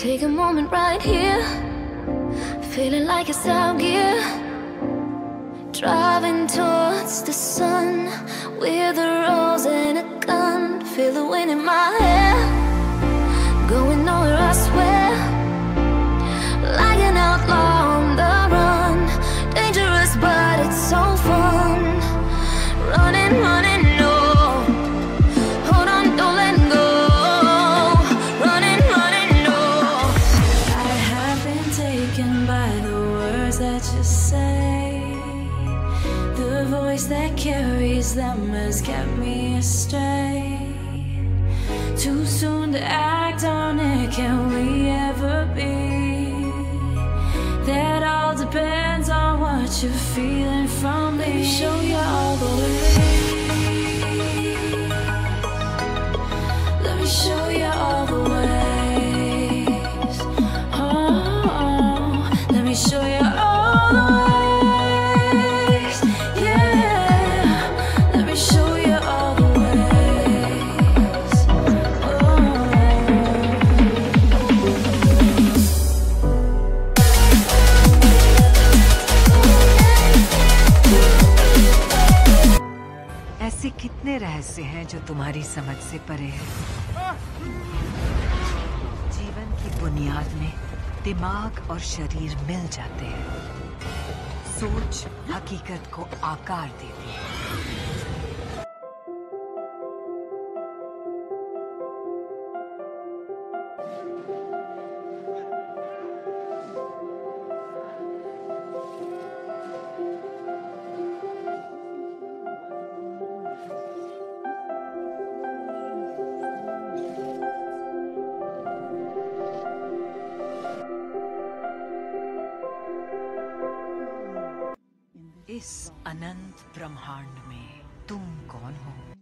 Take a moment right here, feeling like it's out gear. Driving towards the sun with a rose and a gun. Feel the wind in my hair, going nowhere I swear. Like an outlaw on the run, dangerous but it's so fun. Running, running, no. Hold on, don't let go. Running, running, no. I have been taken by the words that you say. The voice that carries them has kept me astray. Too soon to act on it, can we ever be? That all depends on what you're feeling from me. Let me show you all the way. Let me show you all the ways. Oh, let me show you all the ways. Yeah, let me show you all the ways. ऐसे कितने रहस्य हैं जो तुम्हारी समझ से परे हैं। जीवन की बुनियाद में दिमाग और शरीर मिल जाते हैं। सोच हकीकत को आकार देती है। इस अनंत ब्रह्मांड में तुम कौन हो?